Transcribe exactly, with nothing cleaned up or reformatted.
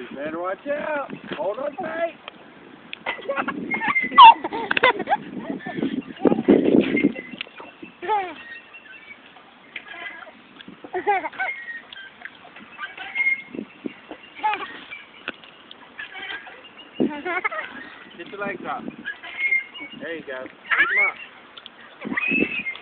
You better watch out. Hold on tight. Get your legs up. There you go. Keep 'em up.